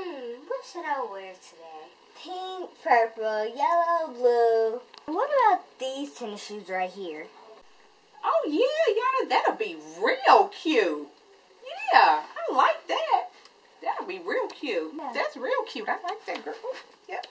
What should I wear today? Pink, purple, yellow, blue. What about these tennis shoes right here? Oh yeah, Ayanna, that'll be real cute. Yeah, I like that. That'll be real cute. Yeah. That's real cute. I like that, girl. Yep.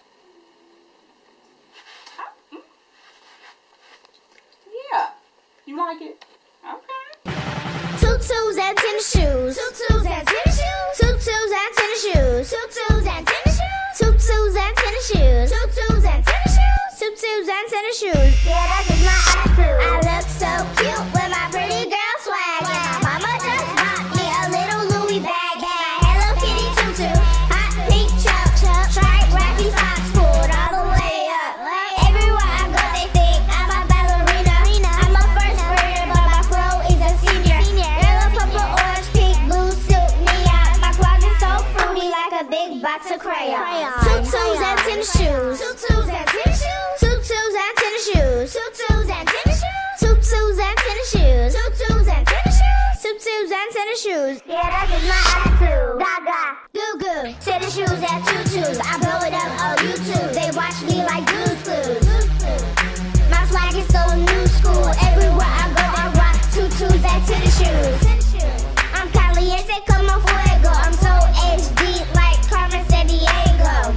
Yeah. You like it? Okay. Tutus and tennis shoes. Tutus and tennis shoes. Tutus and tennis shoes. Tutus and tennis shoes. Tutus and tennis shoes. Tutus and tennis shoes. Tutus and tennis shoes. Yeah, that's just my attitude. I look so cute with my pretty girl swag. Yeah, my mama just bought me a little Louis bag. And my Hello Kitty tutu. Hot pink chuck. Striped wacky socks pulled all the way up. Everywhere I go, they think I'm a ballerina. I'm a first grader, but my flow is a senior. Yellow, purple, orange, pink, blue, silk, neon. My closet's so fruity, like a big box of crayons. Tutus and tennis shoes. Tutus and tennis shoes. Tutus and tennis shoes. Tutus and tennis shoes. Tutus and tennis shoes. Tutus and tennis shoes. Tutus and tennis shoes. Yeah, that's just my attitude. Gaga, goo goo. Tennis shoes and tutus. I blow it up on YouTube. They watch me like Blue's Clues. My swag is so new school. Everywhere I go, I rock tutus and tennis shoes. I'm caliente como fuego. I'm so HD like Carmen Sandiego.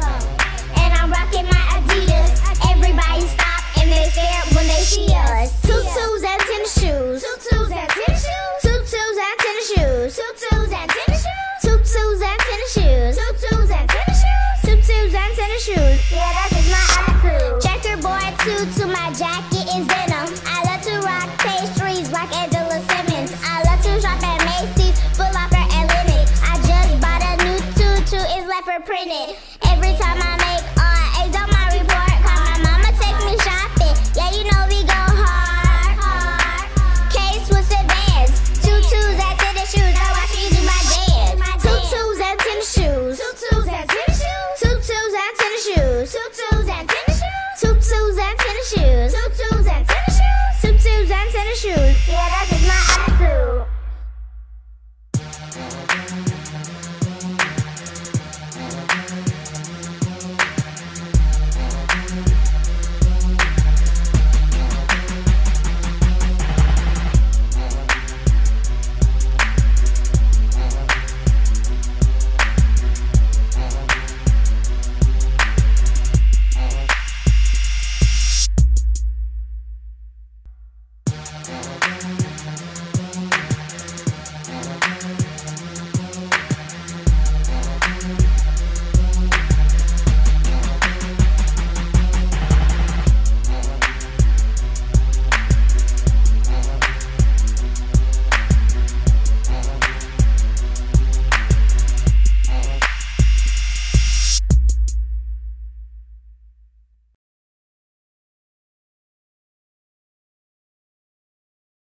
And I'm rocking my Adidas. Everybody stop and they stare when they see us. Tutus and tennis shoes. Tutus and tennis shoes. Tutus and tennis shoes. Tutus and tennis shoes. Tutus and tennis shoes. Tutus and tennis shoes. Tutus and tennis shoes. Yeah, that's just my attitude. Checkerboard tutu, my jacket is denim. I love to rock pastries like Angela Simmons. I love to shop at Macy's, Foot Locker, and Lennox. I just bought a new tutu, it's leopard printed. Every time I make A's on my report card, my mama take me shopping. Yeah, you know we go hard. K-Swiss Advance, tutus and tennis shoes. I watch you do my dance. Tutus and tennis shoes. Tutus and tennis shoes. Tutus and tennis shoes. Tutus and tennis shoes. Tutus and tennis shoes. Tutus and tennis shoes. Tutus and tennis shoes.